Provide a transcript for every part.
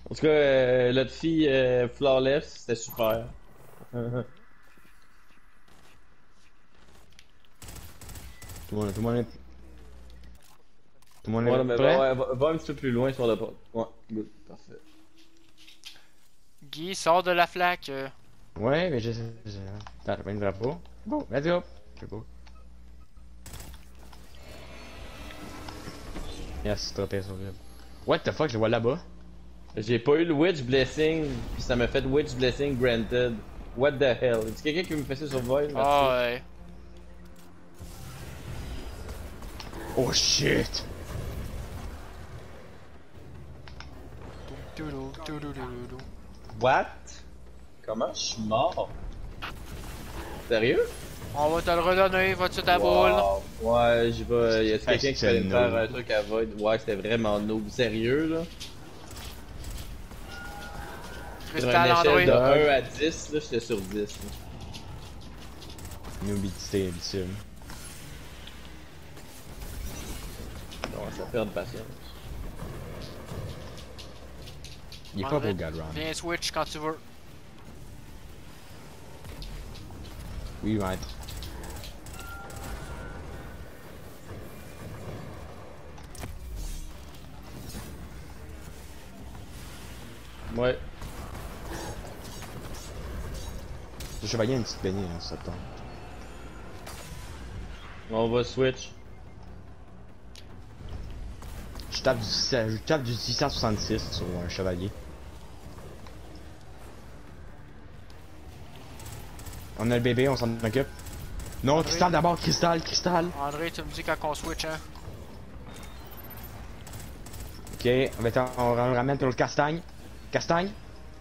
En tout cas, l'autre fille Flawless, c'était super. Tout le monde est, tout le monde Ouais, non, est mais prêt? va un petit peu plus loin sur le pot. Ouais, good, parfait. Guy, sors de la flaque. Ouais, mais Attends, j'ai pas une drapeau. Bon, let's go. C'est beau. Yes, stoppé sur le. What the fuck, je le vois là-bas. J'ai pas eu le Witch Blessing, puis ça m'a fait Witch Blessing granted. What the hell? Est-ce quelqu'un qui me fait ça sur Void? Merci. Ah ouais. Oh shit! Toulou, toulou, toulou. What? Comment je suis mort? Sérieux? On va te le redonner, va-tu ta boule? Wow. Ouais, j'y vais. Y a quelqu'un qui c'était fallait me faire noob. un truc à Void? Ouais, c'était vraiment noob. Sérieux, là? Sur Cristal une échelle de Android. 1 à 10, là, j'étais sur 10. Là. Noobité habituelle. Non, ça perd de patience. Il est pas beau, Gadron. Viens switch quand tu veux. Oui, maître. Ouais. Le chevalier a une petite baignée en septembre. On va switch. Je tape du 666 sur un chevalier. On a le bébé, on s'en occupe. Non, André. cristal d'abord, cristal. André, tu me dis quand on switch, hein? Ok, on ramène pour le castagne. Castagne.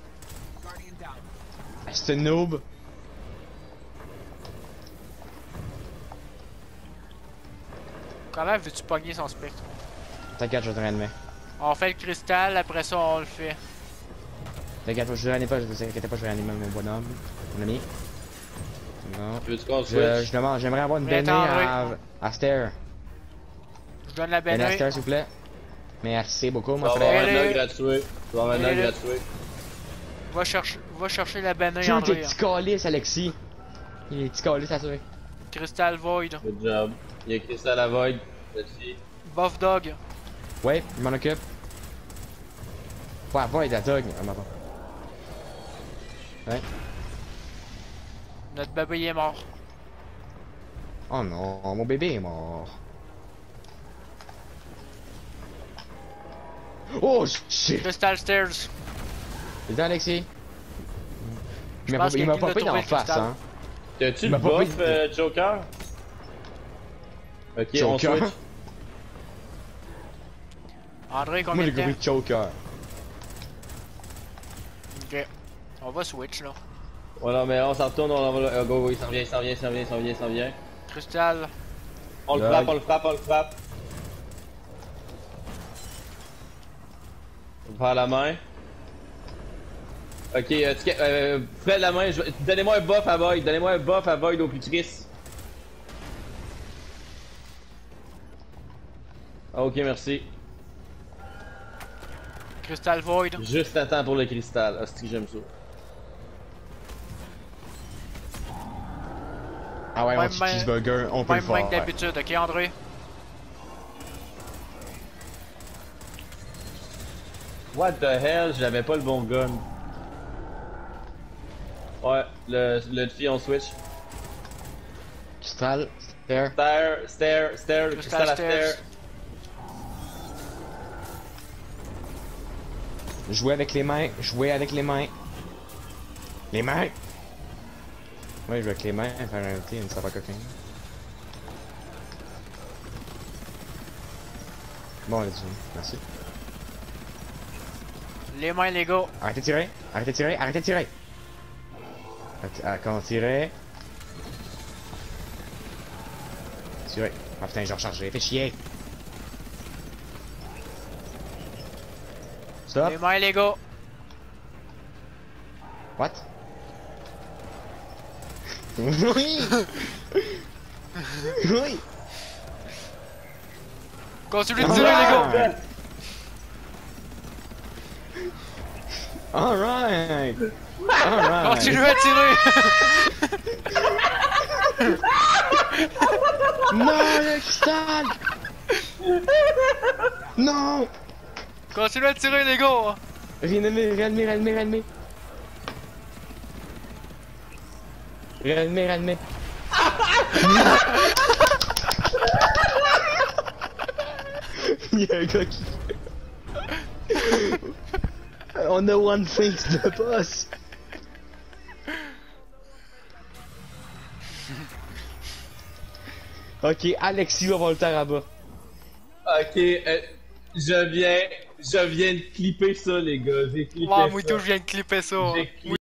Ah, c'est une noob. Quand même, veux-tu pogner son spectre? T'inquiète, je te réanime. On fait le cristal, après ça on le fait. T'inquiète, je te réanime pas, je vous inquiétez pas, je vais réanimer mon bonhomme. Mon ami. Non. Tu veux qu'on switch? Je demande, j'aimerais avoir une Mais baignée attends, à Stair. Je donne la Baignée à baignée. Stair, s'il vous plaît. Merci beaucoup, Tu mon vas avoir frère. un Allez. œil gratuit. Tu vas avoir un œil Allez. gratuit. Va chercher la baignée, Tue tes André. petits calices, Alexis. Il est petits calices à tuer. Cristal Void. Good job. Il y a Crystal à Void. Merci. Buff Dog. Ouais, je m'en occupe. Ouais, va être la dog. Ah, m'attends. Ouais. Notre bébé est mort. Oh non, mon bébé est mort. Oh shit! Crystal Stairs. C'est ça, Alexis? Je pense Il m'a qu'il a pas pris trouvé d'en le face, cristal. hein. T'as-tu Il le m'a pas buff, pris- Joker? Ok, on Joker? switch. André, Moi combien j'ai de temps? compris Joker. Ok. On va switch là. Voilà, mais on s'en retourne, on va. Go, go, il s'en vient, il s'en vient, il s'en vient, il s'en vient, il s'en vient. Cristal. On le Dog. frappe, on le frappe, on le frappe. On va faire la main. Ok, Fred la main, donnez-moi un buff à Void, donnez-moi un buff à Void au plus triste. Ah, ok, merci. Crystal Void. Juste à temps pour le cristal. Ah, c'est que j'aime ça. Ah ouais, on Même tue main- cheeseburger, on peut le Même main que faire. d'habitude, ok André? What the hell, j'avais pas le bon gun. Ouais, le fille on switch. Cristal, Stair. Stair, le cristal à Stairs. stair. Jouer avec les mains, jouer avec les mains. Les mains! Ouais, jouer avec les mains, faire un petit, une saveur coquin. Bon, let's go. Merci. Les mains les gars. Arrêtez de tirer! Arrêtez de tirer! Arrêtez de tirer! Quand on tirait. Tirer. Ah putain, j'ai rechargé. Fais chier! Stop! Les mains les gars. What? Oui! Oui! Continue de tirer les gars. Alright! Alright! Continue à tirer! Non, le cristal! Non! Continue à tirer, les gars! Réanimé, réanimé, réanimé, réanimé! Réanimé, réanimé! Il y a un gars qui... On a one face de boss! Ok, Alexis va voir le terre à bas. Ok, je viens de clipper ça, les gars. J'ai clippé Wow, ça. Mouito, je viens de clipper ça. J'ai clippé